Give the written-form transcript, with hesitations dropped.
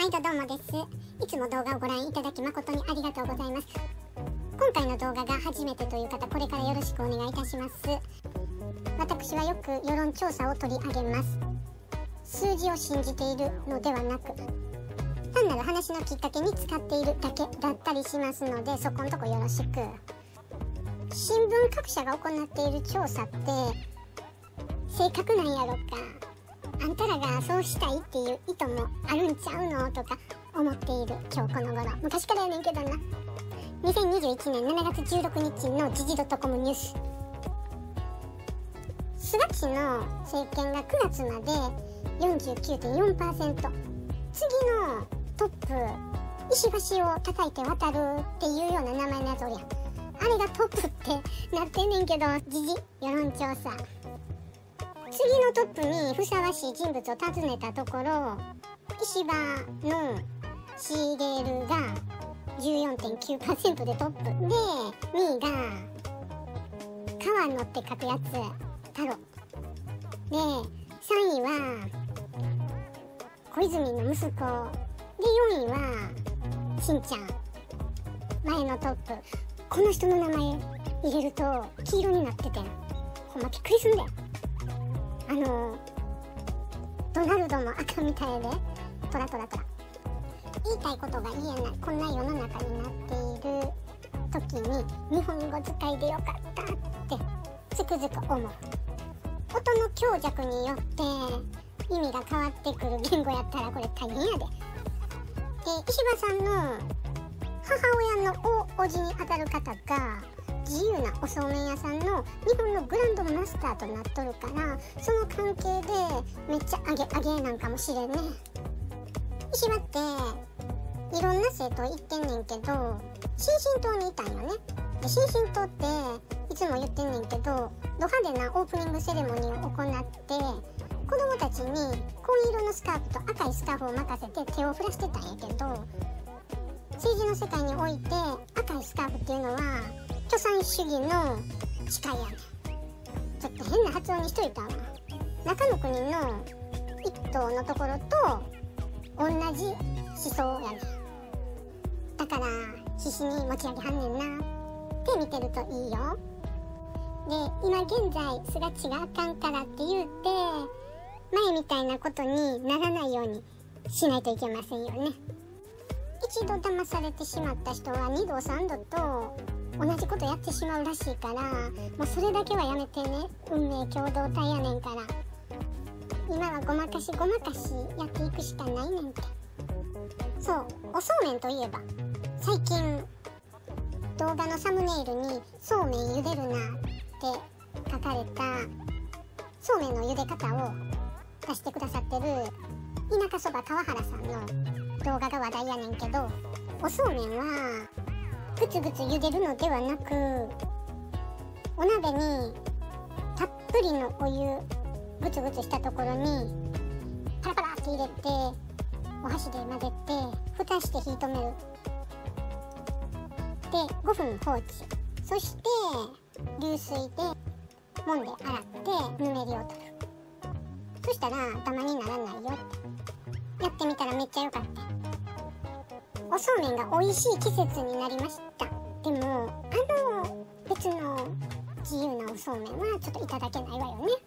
毎度どうもです。いつも動画をご覧いただき誠にありがとうございます。今回の動画が初めてという方、これからよろしくお願いいたします。私はよく世論調査を取り上げます。数字を信じているのではなく、単なる話のきっかけに使っているだけだったりしますので、そこんとこよろしく。新聞各社が行っている調査って正確なんやろか、あんたらがそうしたいっていう意図もあるんちゃうのとか思っている今日この頃、昔からやねんけどな。2021年7月16日の時事.comニュース。菅氏の政権が9月まで 49.4%、 次のトップ石橋を叩いて渡るっていうような名前のやつおりゃ、あれがトップってなってんねんけど、時事世論調査、次のトップにふさわしい人物を尋ねたところ、石破のシーレールが 14.9% でトップで、2位が川野って書くやつ太郎で、3位は小泉の息子で、4位はしんちゃん、前のトップ。この人の名前入れると黄色になってて、ほんまびっくりすんだよ。ドナルドも赤みたいで、トラトラトラ。言いたいことが言えない、こんな世の中になっている時に日本語使いでよかったってつくづく思う。音の強弱によって意味が変わってくる言語やったらこれ大変やで。で、石破さんの母親のおじにあたる方が自由なおそうめん屋さんの日本のグランドマスターとなっとるから、その関係でめっちゃアゲなんかもしれんね。石破っていろんな政党行ってんねんけど、新進党にいたんよね。で、新進党っていつも言ってんねんけど、ド派手なオープニングセレモニーを行って子供たちに紺色のスカーフと赤いスカーフを任せて手を振らしてたんやけど、政治の世界において赤いスカーフっていうのは共産主義の誓いやねん。ちょっと変な発音にしといたわ。中野国の一党のところと同じ思想やねん。だから必死に持ち上げはんねんなって見てるといいよ。で、今現在菅氏があかんからって言って前みたいなことにならないようにしないといけませんよね。一度騙されてしまった人は2度3度と同じことやってしまうらしいから、もうそれだけはやめてね。運命共同体やねんから。今はごまかしやっていくしかないねんて。そう、おそうめんといえば最近動画のサムネイルにそうめん茹でるなって書かれたそうめんの茹で方を出してくださってる田舎そば川原さんの動画が話題やねんけど、おそうめんはグツグツ茹でるのではなく、お鍋にたっぷりのお湯グツグツしたところにパラパラって入れてお箸で混ぜて蓋して火止める。で、5分放置。そして流水で揉んで洗ってぬめりを取る。そしたらダマにならないよってやってみたらめっちゃ良かった。おそうめんが美味しい季節になりました。でも別の自由なおそうめんはちょっといただけないわよね。